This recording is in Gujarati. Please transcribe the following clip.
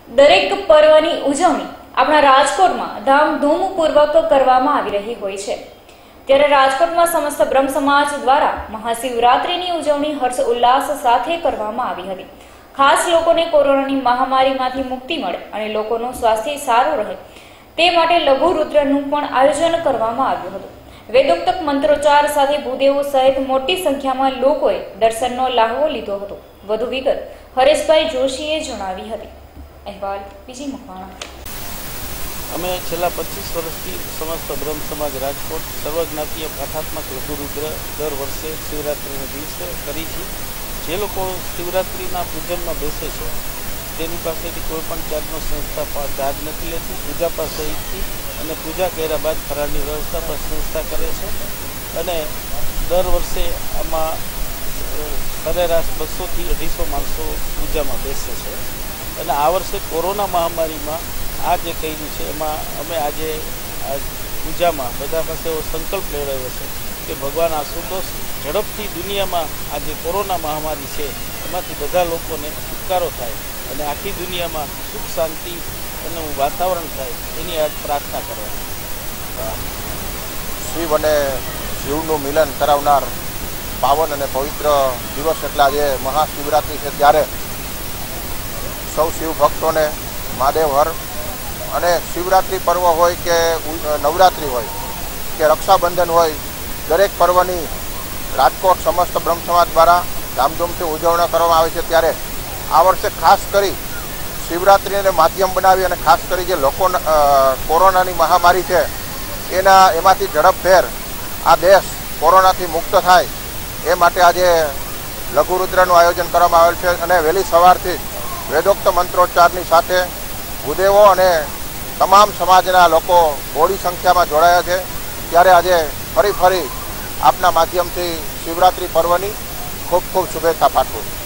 દરેક પર્વની ઉજવણી આપણા રાજકોટમાં ધામધૂમપૂર્વક કરવામાં આવી રહી હોય છે। ત્યારે રાજકોટમાં સમસ્ત બ્રહ્મ સમાજ દ્વારા મહાશિવરાત્રિની ઉજવણી હર્ષ ઉલ્લાસ સાથે કરવામાં આવી હતી। ખાસ લોકોને કોરોનાની મહામારીમાંથી મુક્તિ મળે અને લોકોનું સ્વાસ્થ્ય સારું રહે તે માટે લઘુ રુદ્રનું પણ આયોજન કરવામાં આવ્યું હતું। વેદોક્ત મંત્રોચ્ચાર સાથે ભૂદેવો સહિત મોટી સંખ્યામાં લોકોએ દર્શનનો લાહવો લીધો હતો। વધુ વિગત હરેશભાઈ જોશીએ જણાવી હતી। અહેવાલ બીજી મકવાણા। અમે છેલ્લા 25 વર્ષથી સમસ્ત બ્રહ્મ સમાજ રાજકોટ સર્વજ્ઞાતીય પાઠાત્મક લઘુ રુદ્ર દર વર્ષે શિવરાત્રિના દિવસે કરી છે। જે લોકો શિવરાત્રિના પૂજનમાં બેસે છે તેની પાસેથી કોઈ પણ ચાર્જનો સંસ્થા ચાર્જ નથી લેતી। પૂજા પાસેથી અને પૂજા કર્યા બાદ ફરાળની વ્યવસ્થા પણ સંસ્થા કરે છે અને દર વર્ષે આમાં સરેરાશ 200 થી 250 માણસો પૂજામાં બેસે છે। અને આ વર્ષે કોરોના મહામારીમાં આ જે કર્યું છે એમાં અમે આજે આ પૂજામાં બધા પાસે એવો સંકલ્પ લેવડાવ્યો છે કે ભગવાન આશુતોષ ઝડપથી દુનિયામાં આ જે કોરોના મહામારી છે એમાંથી બધા લોકોને છુટકારો થાય અને આખી દુનિયામાં સુખ શાંતિ અને વાતાવરણ થાય એની આ પ્રાર્થના કરવાની। શિવ અને શિવનું મિલન કરાવનાર પાવન અને પવિત્ર દિવસ એટલે આજે મહાશિવરાત્રિ છે। ત્યારે સૌ શિવ ભક્તોને મહાદેવ હર અને શિવરાત્રિ પર્વ હોય કે નવરાત્રિ હોય કે રક્ષાબંધન હોય, દરેક પર્વની રાજકોટ સમસ્ત બ્રહ્મ સમાજ દ્વારા ધામધૂમથી ઉજવણી કરવામાં આવે છે। ત્યારે આ વર્ષે ખાસ કરી શિવરાત્રિને માધ્યમ બનાવી અને ખાસ કરી જે લોકો કોરોનાની મહામારી છે એમાંથી ઝડપભેર આ દેશ કોરોનાથી મુક્ત થાય એ માટે આજે લઘુરુદ્રનું આયોજન કરવામાં આવેલ છે અને વહેલી સવારથી વેદોક્ત મંત્રોચ્ચારની સાથે ભૂદેવો અને તમામ સમાજના લોકો બહોળી સંખ્યામાં જોડાયા છે। ત્યારે આજે ફરી આપના માધ્યમથી શિવરાત્રિ પર્વની ખૂબ શુભેચ્છા પાઠવું।